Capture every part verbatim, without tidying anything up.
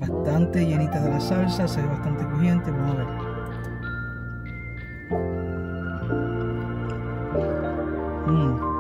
bastante llenita de la salsa, se ve bastante crujiente. Vamos a ver. Mm.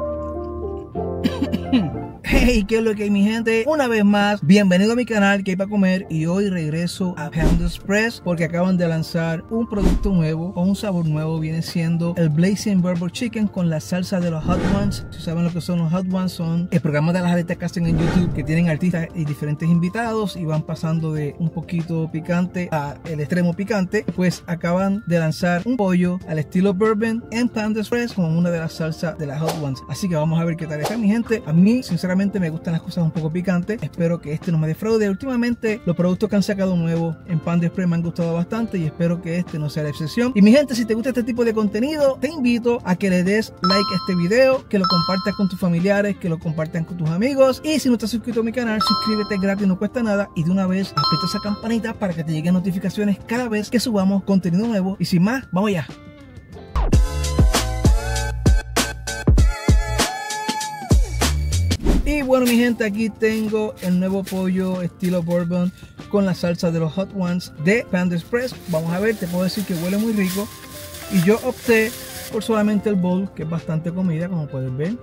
Hey, ¿qué es lo que hay, mi gente? Una vez más, bienvenido a mi canal, que hay para comer. Y hoy regreso a Panda Express porque acaban de lanzar un producto nuevo o un sabor nuevo. Viene siendo el Blazing Bourbon Chicken con la salsa de los Hot Ones. Si saben lo que son los Hot Ones, son el programa de las aletas que hacen en YouTube, que tienen artistas y diferentes invitados y van pasando de un poquito picante a el extremo picante. Pues acaban de lanzar un pollo al estilo bourbon en Panda Express con una de las salsas de las Hot Ones. Así que vamos a ver qué tal está, mi gente. A mí, sinceramente, me gustan las cosas un poco picantes. Espero que este no me defraude. Últimamente los productos que han sacado nuevos en Panda Express me han gustado bastante y espero que este no sea la excepción. Y mi gente, si te gusta este tipo de contenido, te invito a que le des like a este video, que lo compartas con tus familiares, que lo compartan con tus amigos. Y si no estás suscrito a mi canal, suscríbete gratis, no cuesta nada. Y de una vez aprieta esa campanita para que te lleguen notificaciones cada vez que subamos contenido nuevo. Y sin más, vamos ya. Y bueno, mi gente, aquí tengo el nuevo pollo estilo bourbon con la salsa de los Hot Ones de Panda Express. Vamos a ver, te puedo decir que huele muy rico. Y yo opté por solamente el bowl, que es bastante comida, como puedes ver.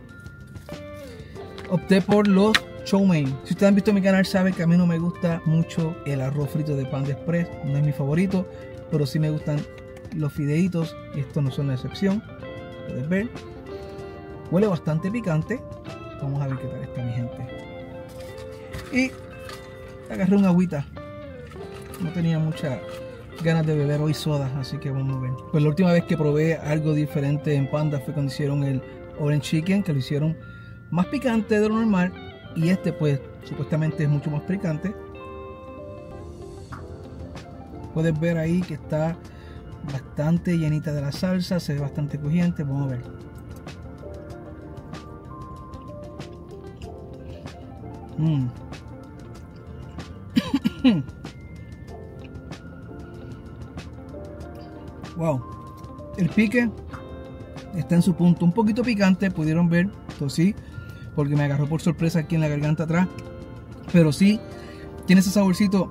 Opté por los chow mein. Si ustedes han visto mi canal, saben que a mí no me gusta mucho el arroz frito de Panda Express. No es mi favorito, pero sí me gustan los fideitos y estos no son la excepción. Puedes ver. Huele bastante picante. Vamos a ver qué tal está, mi gente. Y agarré una agüita. No tenía muchas ganas de beber hoy soda, así que vamos a ver. Pues la última vez que probé algo diferente en Panda fue cuando hicieron el Orange Chicken, que lo hicieron más picante de lo normal. Y este pues supuestamente es mucho más picante. Puedes ver ahí que está bastante llenita de la salsa, se ve bastante crujiente. Vamos a ver. Mm. Wow, el pique está en su punto, un poquito picante, pudieron ver, esto sí, porque me agarró por sorpresa aquí en la garganta atrás, pero sí tiene ese saborcito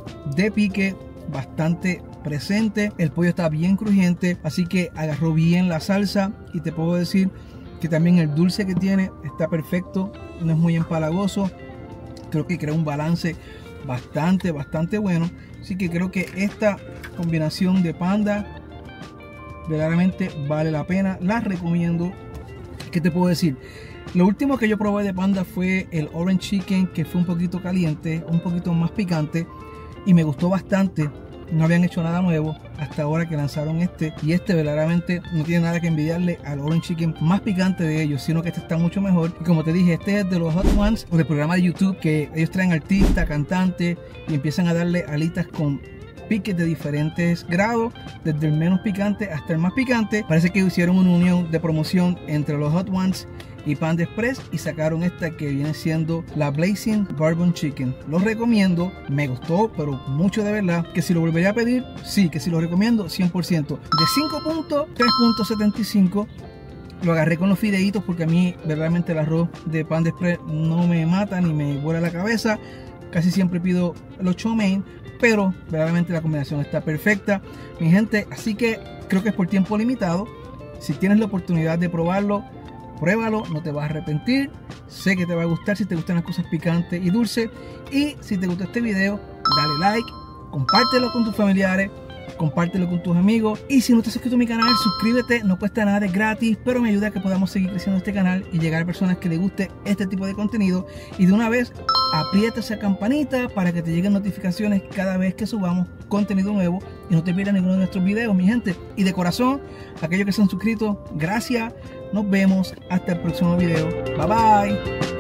de pique bastante presente. El pollo está bien crujiente, así que agarró bien la salsa y te puedo decir que también el dulce que tiene está perfecto, no es muy empalagoso. Creo que crea un balance bastante, bastante bueno. Así que creo que esta combinación de Panda verdaderamente vale la pena. La recomiendo. ¿Qué te puedo decir? Lo último que yo probé de Panda fue el Orange Chicken, que fue un poquito caliente, un poquito más picante. Y me gustó bastante. No habían hecho nada nuevo hasta ahora que lanzaron este. Y este verdaderamente no tiene nada que envidiarle al Orange Chicken más picante de ellos, sino que este está mucho mejor. Y como te dije, este es de los Hot Ones, o del programa de YouTube, que ellos traen artistas, cantantes y empiezan a darle alitas con piques de diferentes grados, desde el menos picante hasta el más picante. Parece que hicieron una unión de promoción entre los Hot Ones y Panda Express y sacaron esta que viene siendo la Blazing Bourbon Chicken. Lo recomiendo, me gustó, pero mucho de verdad. Que si lo volvería a pedir, sí, que si lo recomiendo, cien por ciento. De cinco puntos, tres punto setenta y cinco. Lo agarré con los fideitos porque a mí verdaderamente el arroz de Panda Express no me mata ni me vuela la cabeza. Casi siempre pido los chow mein, pero verdaderamente la combinación está perfecta, mi gente. Así que creo que es por tiempo limitado. Si tienes la oportunidad de probarlo, pruébalo, no te vas a arrepentir. Sé que te va a gustar si te gustan las cosas picantes y dulces. Y si te gustó este video, dale like, compártelo con tus familiares, compártelo con tus amigos. Y si no te has suscrito a mi canal, suscríbete, no cuesta nada, es gratis, pero me ayuda a que podamos seguir creciendo este canal y llegar a personas que les guste este tipo de contenido. Y de una vez, aprieta esa campanita para que te lleguen notificaciones cada vez que subamos contenido nuevo y no te pierdas ninguno de nuestros videos, mi gente. Y de corazón, aquellos que se han suscrito, gracias. Nos vemos hasta el próximo video. Bye bye.